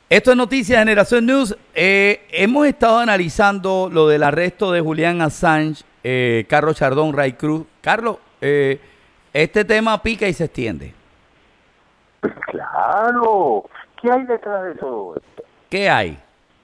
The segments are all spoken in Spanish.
Esto es Noticias Generación News. Hemos estado analizando lo del arresto de Julian Assange, Carlos Chardón, Ray Cruz. Carlos, este tema pica y se extiende. Pues claro, ¿qué hay detrás de todo esto? ¿Qué hay?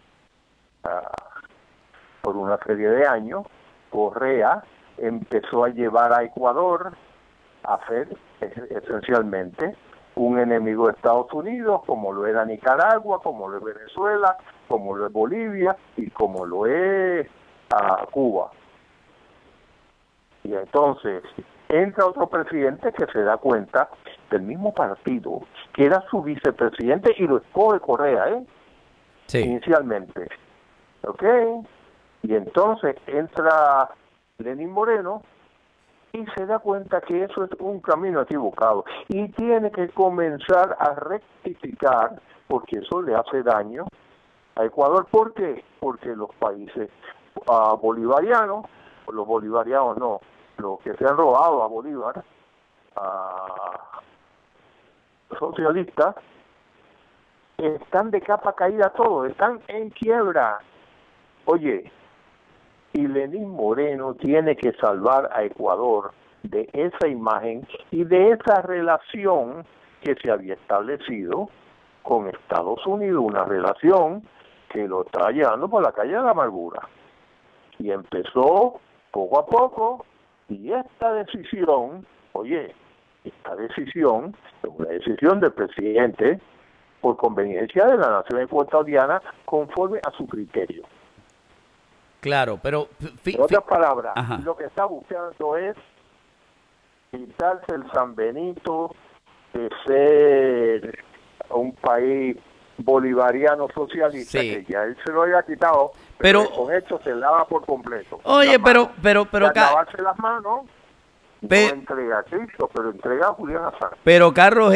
Por una serie de años, Correa empezó a llevar a Ecuador a ser esencialmente un enemigo de Estados Unidos, como lo era Nicaragua, como lo es Venezuela, como lo es Bolivia y como lo es Cuba. Y entonces entra otro presidente que se da cuenta del mismo partido, que era su vicepresidente y lo escoge Correa, Sí. inicialmente. ¿Ok? Y entonces entra Lenín Moreno y se da cuenta que eso es un camino equivocado y tiene que comenzar a rectificar, porque eso le hace daño a Ecuador. ¿Por qué? Porque los países bolivarianos, o los bolivarianos no, los que se han robado a Bolívar, socialistas, están de capa caída todos, están en quiebra. Oye, y Lenín Moreno tiene que salvar a Ecuador de esa imagen y de esa relación que se había establecido con Estados Unidos, una relación que lo está llevando por la calle de la amargura. Y empezó poco a poco, y esta decisión, esta decisión es una decisión del presidente por conveniencia de la nación ecuatoriana conforme a su criterio. Claro, pero... En otras palabras, Ajá. lo que está buscando es quitarse el San Benito de ser un país bolivariano socialista, Sí. que ya él se lo había quitado, pero con esto se lava por completo. Oye, pero lavarse las manos, no entrega a Cristo, pero entrega a Julian Assange. Pero Carlos,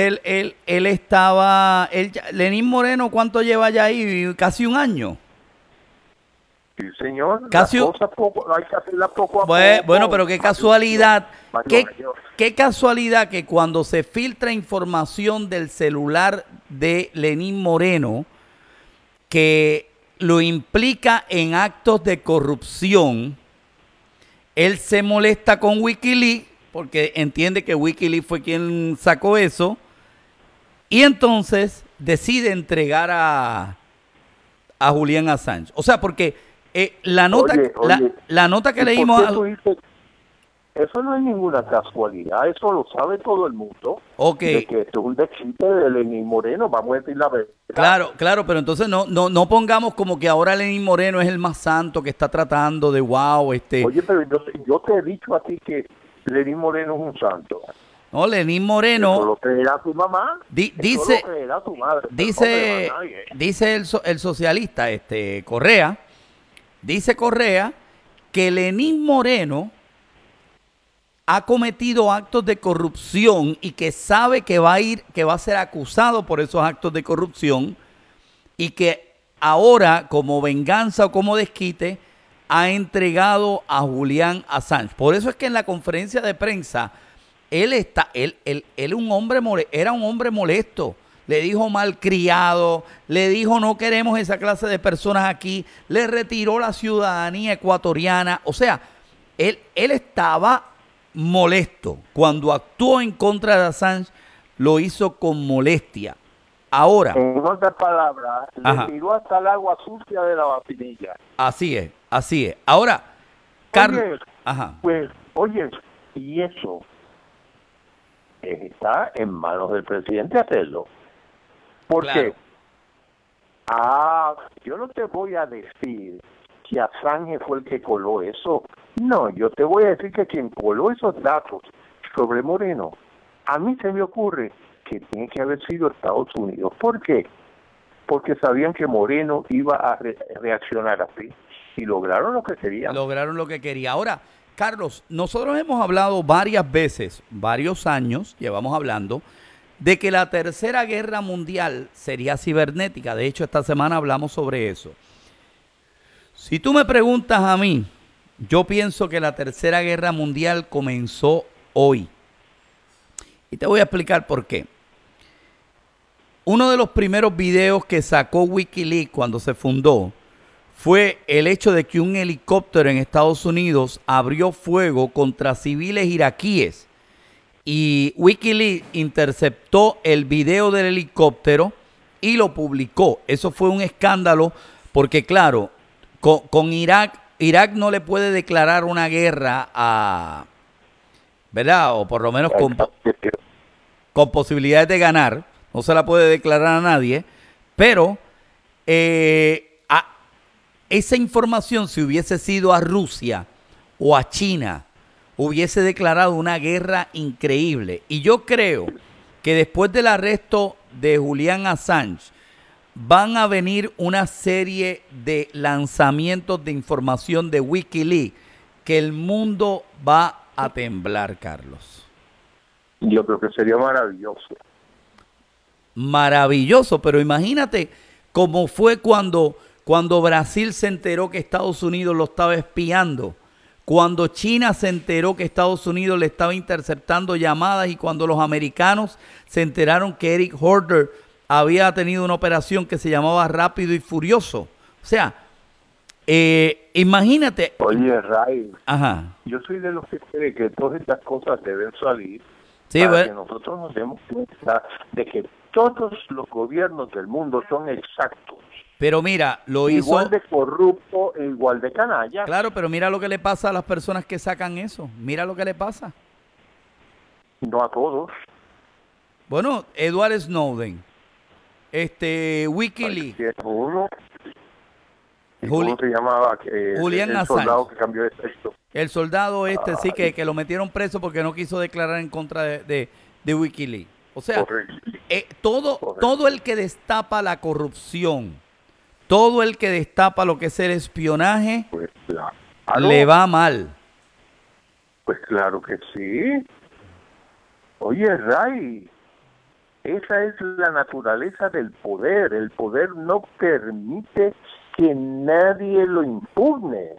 Lenín Moreno, ¿cuánto lleva ya ahí? Casi un año. Sí, señor. Casi Las cosas hay que hacerlas poco a poco. Bueno, pero qué casualidad. Qué casualidad que cuando se filtra información del celular de Lenín Moreno que lo implica en actos de corrupción, él se molesta con Wikileaks porque entiende que Wikileaks fue quien sacó eso y entonces decide entregar a Julian Assange. O sea, porque la nota que leímos... Eso no es ninguna casualidad, eso lo sabe todo el mundo. De que esto es un desquite de Lenín Moreno, vamos a decir la verdad. Claro, pero entonces no pongamos como que ahora Lenín Moreno es el más santo que está tratando de wow. Oye, pero yo te he dicho a ti que Lenín Moreno es un santo. No, Lenín Moreno... Eso lo creerá tu mamá, dice, eso lo creerá tu madre. Dice el socialista Correa, dice Correa que Lenín Moreno ha cometido actos de corrupción y que sabe que va a ser acusado por esos actos de corrupción y que ahora, como venganza o como desquite, ha entregado a Julian Assange. Por eso es que en la conferencia de prensa él era un hombre molesto. Le dijo malcriado, le dijo no queremos esa clase de personas aquí, le retiró la ciudadanía ecuatoriana. O sea, él estaba molesto. Cuando actuó en contra de Assange, lo hizo con molestia. Ahora, en otras palabras, le tiró hasta el agua sucia de la vacinilla. Así es. Ahora, Carlos, oye, y eso está en manos del presidente hacerlo. ¿Por qué? Yo no te voy a decir que Assange fue el que coló eso. No, yo te voy a decir que quien coló esos datos sobre Moreno, a mí se me ocurre que tiene que haber sido Estados Unidos. ¿Por qué? Porque sabían que Moreno iba a reaccionar así. Y lograron lo que querían. Ahora, Carlos, nosotros hemos hablado varias veces, varios años llevamos hablando, de que la tercera guerra mundial sería cibernética. De hecho, esta semana hablamos sobre eso. Si tú me preguntas a mí, yo pienso que la tercera guerra mundial comenzó hoy. Y te voy a explicar por qué. uno de los primeros videos que sacó Wikileaks cuando se fundó fue el hecho de que un helicóptero en Estados Unidos abrió fuego contra civiles iraquíes y Wikileaks interceptó el video del helicóptero y lo publicó. Eso fue un escándalo porque, claro, con Irak no le puede declarar una guerra a, ¿verdad? O por lo menos con posibilidades de ganar. No se la puede declarar a nadie. Pero esa información, si hubiese sido a Rusia o a China, hubiese declarado una guerra increíble. Y yo creo que después del arresto de Julian Assange, van a venir una serie de lanzamientos de información de Wikileaks que el mundo va a temblar, Carlos. Yo creo que sería maravilloso. Maravilloso, pero imagínate cómo fue cuando Brasil se enteró que Estados Unidos lo estaba espiando, cuando China se enteró que Estados Unidos le estaba interceptando llamadas y cuando los americanos se enteraron que Eric Holder había tenido una operación que se llamaba Rápido y Furioso. O sea, imagínate. Oye, Ray, ajá, yo soy de los que cree que todas estas cosas deben salir sí, para que nosotros nos demos cuenta de que todos los gobiernos del mundo son exactos. Pero mira, lo hizo igual de corrupto e igual de canalla. Claro, pero mira lo que le pasa a las personas que sacan eso. Mira lo que le pasa. No a todos. Bueno, Edward Snowden, Wikileaks. ¿Cómo se llamaba? Julian el Assange. Soldado que cambió de sexo. El soldado sí, que lo metieron preso porque no quiso declarar en contra de Wikileaks. O sea, todo el que destapa la corrupción, todo el que destapa lo que es el espionaje, pues claro, le va mal. Pues claro que sí. Oye, Ray, esa es la naturaleza del poder. El poder no permite que nadie lo impugne.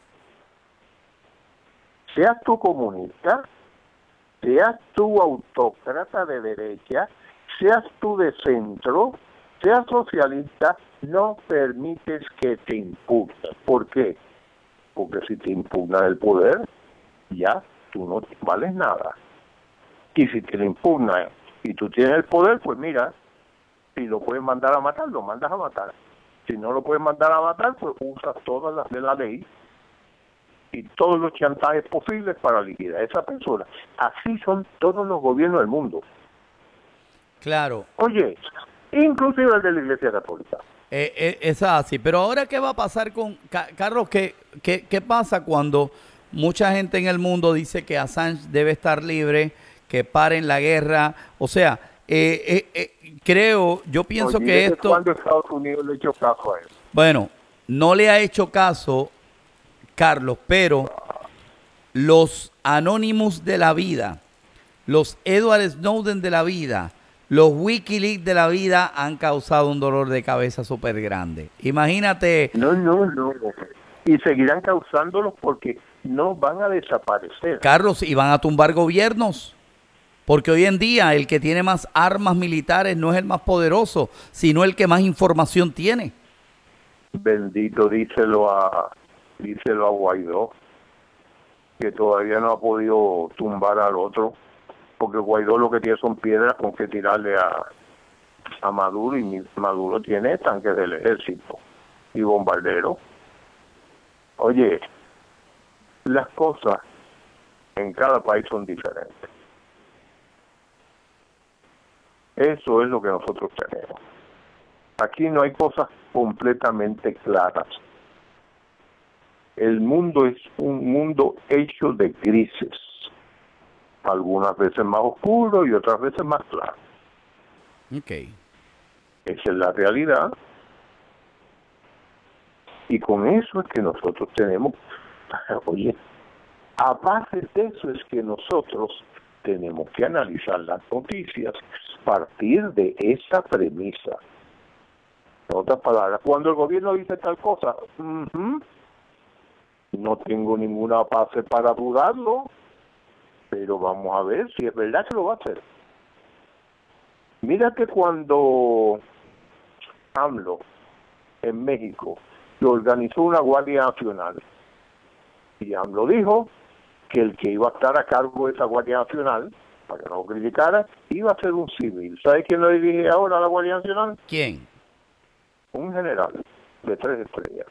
Seas tú comunista, seas tú autócrata de derecha, seas tú de centro, seas socialista, no permites que te impugnen. ¿Por qué? Porque si te impugnan el poder, ya tú no vales nada. Y si te lo impugnan y tú tienes el poder, pues mira, si lo puedes mandar a matar, lo mandas a matar. Si no lo puedes mandar a matar, pues usas todas las de la ley y todos los chantajes posibles para liquidar a esa persona. Así son todos los gobiernos del mundo. Claro. Oye, inclusive el de la Iglesia Católica. Es así. Pero ahora, ¿qué va a pasar con... Carlos, ¿qué pasa cuando mucha gente en el mundo dice que Assange debe estar libre, que paren la guerra? O sea, yo pienso que esto... ¿Cuándo Estados Unidos le ha hecho caso a él? Bueno, no le ha hecho caso, Carlos, pero los Anonymous de la vida, los Edward Snowden de la vida, los Wikileaks de la vida han causado un dolor de cabeza súper grande. Imagínate. No. Y seguirán causándolos porque no van a desaparecer. Carlos, y van a tumbar gobiernos. Porque hoy en día el que tiene más armas militares no es el más poderoso, sino el que más información tiene. Bendito, díselo a Guaidó, que todavía no ha podido tumbar al otro, porque Guaidó lo que tiene son piedras con que tirarle a Maduro, y Maduro tiene tanques del ejército y bombarderos. Oye, las cosas en cada país son diferentes. Eso es lo que nosotros tenemos. Aquí no hay cosas completamente claras. El mundo es un mundo hecho de grises, algunas veces más oscuro y otras veces más claro. Okay. Esa es la realidad. Y con eso es que nosotros tenemos, oye, a base de eso es que nosotros tenemos que analizar las noticias a partir de esa premisa. En otras palabras, cuando el gobierno dice tal cosa, no tengo ninguna base para dudarlo, pero vamos a ver si es verdad que lo va a hacer. Mira que cuando AMLO en México que organizó una Guardia Nacional, y AMLO dijo que el que iba a estar a cargo de esa Guardia Nacional, para que no lo criticara, iba a ser un civil. ¿Sabes quién lo dirige ahora a la Guardia Nacional? ¿Quién? Un general de 3 estrellas.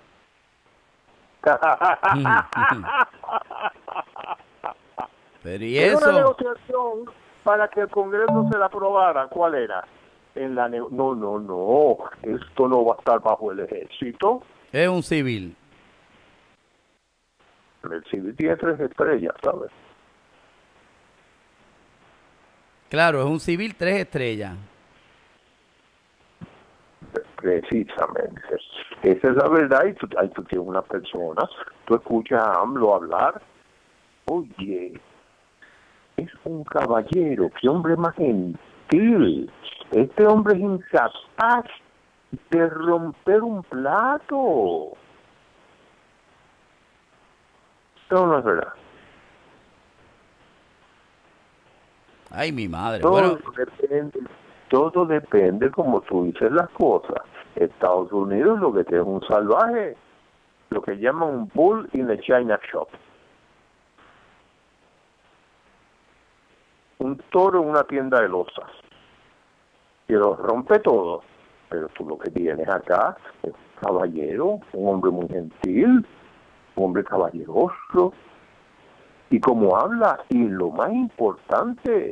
Pero ¿y Era una eso? negociación para que el Congreso se la aprobara. ¿Cuál era? No, esto no va a estar bajo el ejército. Es un civil. El civil tiene 3 estrellas, ¿sabes? Claro, es un civil 3 estrellas. Precisamente. Esa es la verdad. Y tú tienes una persona, tú escuchas a AMLO hablar, oye, es un caballero, qué hombre más gentil. Este hombre es incapaz de romper un plato. Eso no es verdad. Ay, mi madre. Bueno, Todo depende como tú dices las cosas. Estados Unidos lo que tiene es un salvaje, lo que llaman un bull in the china shop. Un toro en una tienda de losas. Y lo rompe todo. Pero tú lo que tienes acá es un caballero, un hombre muy gentil, un hombre caballeroso. Y como habla, y lo más importante,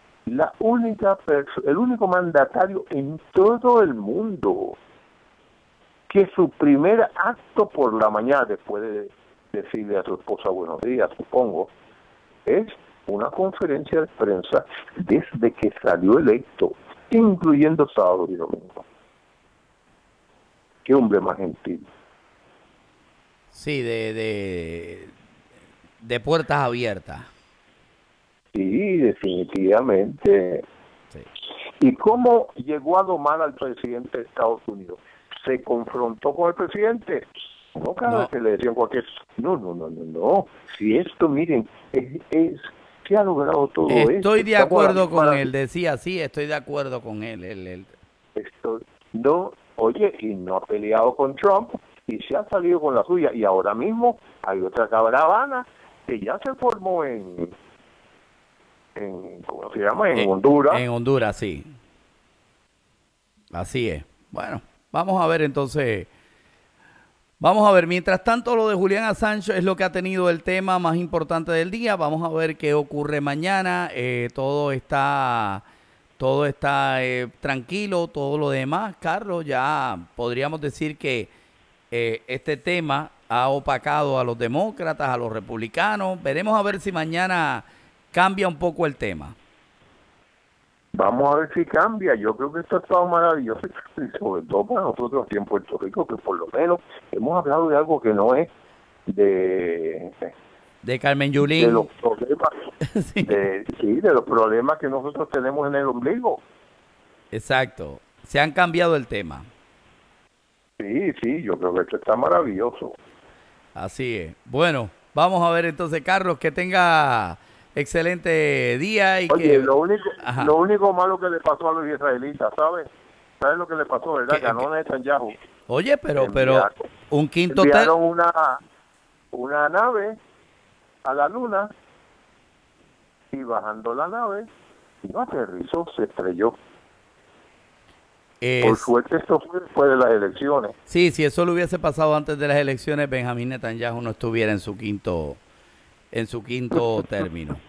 el único mandatario en todo el mundo que su primer acto por la mañana, después de decirle a su esposa buenos días, supongo, es una conferencia de prensa desde que salió electo, incluyendo sábado y domingo. Qué hombre más gentil. sí, de puertas abiertas. Sí, definitivamente. Sí. ¿Y cómo llegó a domar al presidente de Estados Unidos? ¿Se confrontó con el presidente? No, cada vez que le decían cualquier... No. Si esto, miren, ¿qué ha logrado todo esto? Estoy de acuerdo con él, decía, sí, estoy de acuerdo con él. Oye, y no ha peleado con Trump, y se ha salido con la suya, y ahora mismo hay otra caravana que ya se formó en ¿cómo se llama? En Honduras. En Honduras, sí. Así es. Bueno, vamos a ver entonces. Vamos a ver, mientras tanto lo de Julian Assange es lo que ha tenido el tema más importante del día. Vamos a ver qué ocurre mañana. Todo está tranquilo, todo lo demás. Carlos, ya podríamos decir que este tema ha opacado a los demócratas, a los republicanos. Veremos a ver si mañana cambia un poco el tema. Vamos a ver si cambia. Yo creo que esto ha estado maravilloso, y sobre todo para nosotros aquí en Puerto Rico, que por lo menos hemos hablado de algo que no es de Carmen Yulín. De los problemas, sí. de los problemas que nosotros tenemos en el ombligo. Exacto. Se han cambiado el tema. Sí, yo creo que esto está maravilloso. Así es. Bueno, vamos a ver entonces, Carlos, que tenga excelente día. Y oye, lo único malo que le pasó a los israelitas, ¿sabes? ¿Sabes lo que le pasó, verdad? Ganó Netanyahu. Oye, pero un quinto... Enviaron una nave a la luna, y bajando la nave, no aterrizó, se estrelló. Por suerte esto fue de las elecciones. Sí, si eso lo hubiese pasado antes de las elecciones, Benjamín Netanyahu no estuviera en su quinto término.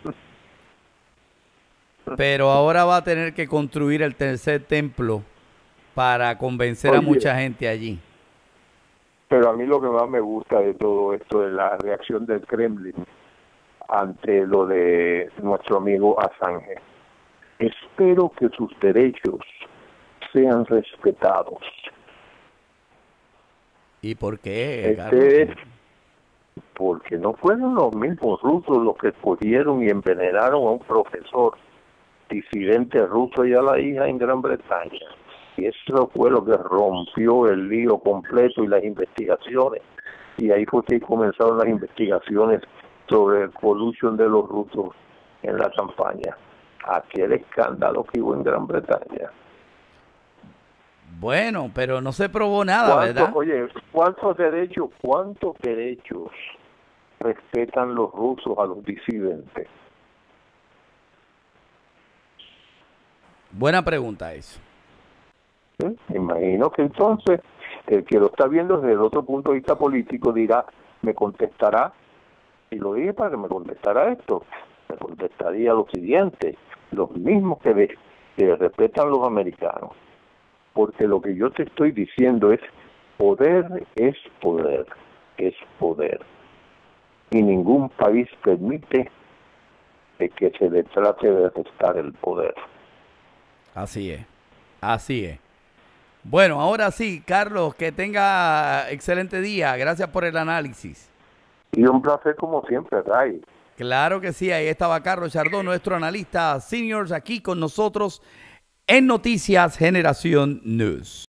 Pero ahora va a tener que construir el tercer templo para convencer a mucha gente allí. Pero a mí lo que más me gusta de todo esto es la reacción del Kremlin ante lo de nuestro amigo Assange. Espero que sus derechos sean respetados. ¿Y por qué? Porque no fueron los mismos rusos los que escogieron y envenenaron a un profesor disidente ruso y a la hija en Gran Bretaña. Y eso fue lo que rompió el lío completo y las investigaciones. Y ahí fue que comenzaron las investigaciones sobre el collusion de los rusos en la campaña. aquel escándalo que hubo en Gran Bretaña. Bueno, pero no se probó nada, ¿verdad? Oye, cuántos derechos respetan los rusos a los disidentes? Buena pregunta eso. ¿Sí? Imagino que entonces el que lo está viendo desde el otro punto de vista político dirá, me contestará, y lo dije para que me contestara esto, me contestaría lo siguiente: los mismos que respetan los americanos, porque lo que yo te estoy diciendo es poder es poder, es poder, y ningún país permite de que se le trate de restar el poder. Así es, así es. Bueno, ahora sí, Carlos, que tenga excelente día. Gracias por el análisis. Y un placer como siempre, Ray. Claro que sí, ahí estaba Carlos Chardón, nuestro analista seniors, aquí con nosotros en Noticias Generación News.